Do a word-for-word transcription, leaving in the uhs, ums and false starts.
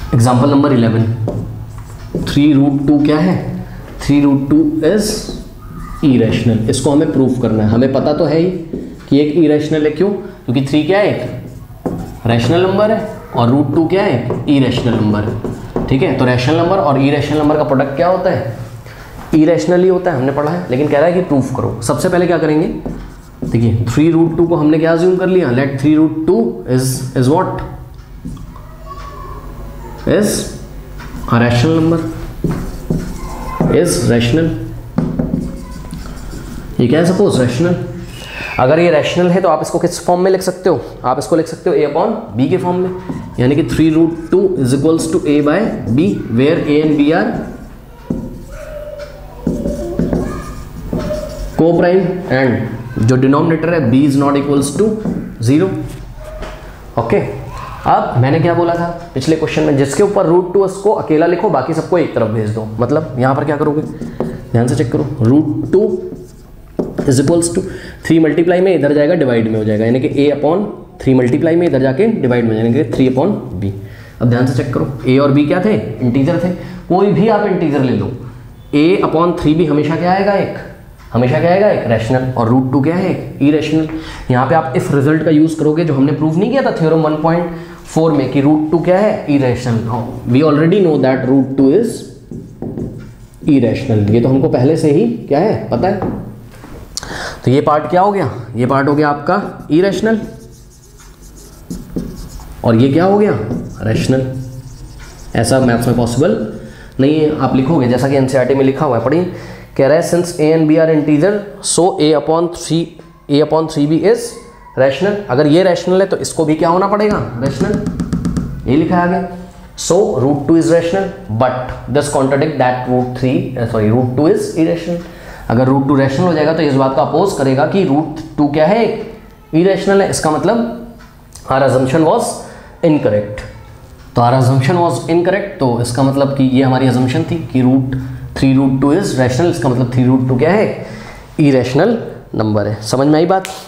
Example number eleven, three root two क्या है, three root two is irrational. इसको हमें प्रूफ करना है। हमें पता तो है ही कि एक इरेशनल है, क्यों? क्योंकि थ्री क्या है, एक रैशनल नंबर है और रूट टू क्या है, इरेशनल नंबर है। ठीक है, तो रैशनल नंबर और इरेशनल नंबर का प्रोडक्ट क्या होता है, इरेशनल ही होता है, हमने पढ़ा है। लेकिन कह रहा है कि प्रूफ करो। सबसे पहले क्या करेंगे, देखिए थ्री रूट टू को हमने क्या अज्यूम कर लिया, let three root two is is what, is a rational number, is rational. ये क्या है, सपोज रैशनल। अगर ये रैशनल है तो आप इसको किस फॉर्म में लिख सकते हो, आप इसको लिख सकते हो ए अपॉन बी के फॉर्म में, यानी कि three root two is equals to A by B, where A and B are coprime and जो डिनोमिनेटर है b is not equals to zero. Okay, अब मैंने क्या बोला था पिछले क्वेश्चन में, जिसके ऊपर रूट टू उसको अकेला लिखो, बाकी सबको एक तरफ भेज दो। मतलब यहां पर क्या करोगे, ध्यान से चेक करो, root two is equals to three multiply में इधर जाएगा डिवाइड में हो जाएगा, यानी कि ए अपॉन थ्री मल्टीप्लाई में इधर जाके डिवाइड में, यानी कि थ्री अपॉन बी। अब ध्यान से चेक करो, ए और बी क्या थे, इंटीजर थे। कोई भी आप इंटीजर ले लो, ए अपॉन थ्री भी हमेशा क्या आएगा, एक हमेशा क्या आएगा, एक रैशनल, और रूट टू क्या है, एक इरेशनल। यहाँ पे आप इफ रिजल्ट का यूज करोगे, जो हमने प्रूव नहीं किया था थ्योरम वन पॉइंट फोर में कि रूट टू क्या है, irrational. We already know that root two is irrational, ये तो हमको पहले से ही क्या है पता है। तो ये पार्ट क्या हो गया, ये पार्ट हो गया आपका इरेशनल, और ये क्या हो गया, रैशनल। ऐसा मैथ्स में पॉसिबल नहीं है। आप लिखोगे जैसा कि एनसीईआरटी में लिखा हुआ है, पढ़िए, कह रहा है since A and B are integer so A upon three A upon three B is rational. अगर ये रैशनल है तो इसको भी क्या होना पड़ेगा, रैशनल। ये लिखा है आगे, so root two is rational but this contradict that root three sorry root two is irrational. अगर रूट टू रैशनल हो जाएगा तो इस बात का अपोज करेगा कि रूट टू क्या है, इरेशनल है। इसका मतलब आवर अजम्पशन वाज इनकरेक्ट। तो आवर अजम्पशन वाज इनकरेक्ट, तो इसका मतलब कि ये हमारी अजम्पशन थी कि root three root two is rational. इसका मतलब थ्री रूट टू क्या है, इरेशनल नंबर है। समझ में आई बात।